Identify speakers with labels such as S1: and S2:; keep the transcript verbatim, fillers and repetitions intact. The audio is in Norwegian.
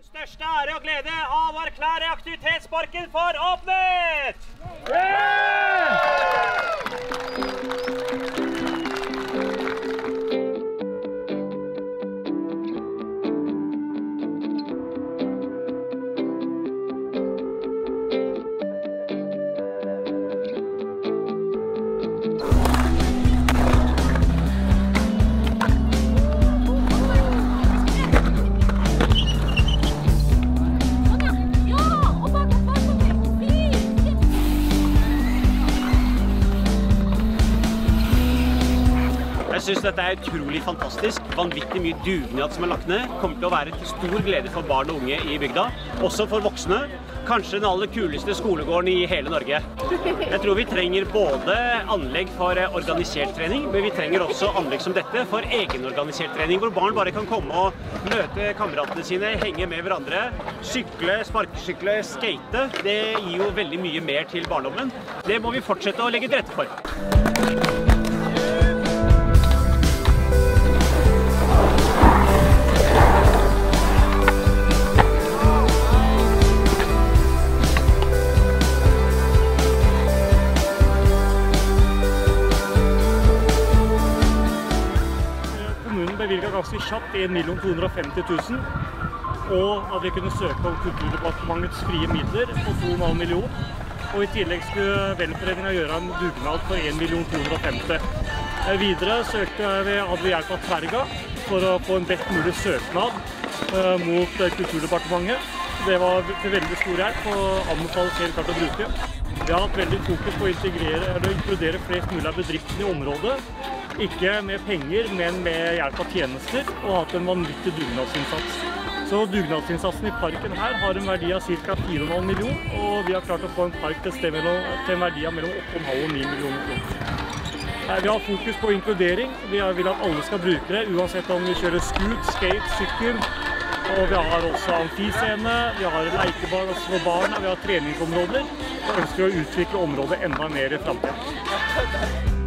S1: Den største ære og glede av å erklære aktivitetsparken for åpnet!
S2: Jeg synes dette er utrolig fantastisk, vanvittig mye dugnad som er lagt ned, kommer til å være til stor glede for barn og unge i bygda, også for voksne, kanskje den aller kuleste skolegården i hele Norge. Jeg tror vi trenger både anlegg for organisert trening, men vi trenger også anlegg som dette for egenorganisert trening, hvor barn bare kan komme og møte kameratene sine, henge med hverandre, sykle, sparkesykle, skate. Det gir jo veldig mye mer til barndommen. Det må vi fortsette å legge til rette for.
S3: Bevilget ganske kjapt en million to hundre og femti tusen, og at vi kunne søke om Kulturdepartementets frie midler på to komma fem millioner. Og i tillegg skulle Velforeningen gjøre en dugnad for en million to hundre og femti. Videre søkte vi, hadde vi hjelp av Tverga for å få en best mulig søknad uh, mot Kulturdepartementet. Det var til veldig stor hjelp og anbefales helt klart å bruke. Vi har hatt veldig fokus på å integrere eller inkludere flest mulig av bedriftene i området. Ikke med penger, men med hjelp av tjenester, og hatt en vanvittig dugnadsinnsats. Så dugnadsinnsatsen i parken her har en verdi av ca. fire komma fem millioner, og vi har klart å få en park til, sted mellom, til en verdi av mellom åtte komma fem og ni millioner kroner. Vi har fokus på inkludering. Vi vil at alle skal bruke det, uansett om vi kjører scoot, skate, sykkel. Og vi har også amfiscene, vi har lekebar for barna, vi har treningsområder. Og ønsker å utvikle området enda mer i fremtiden.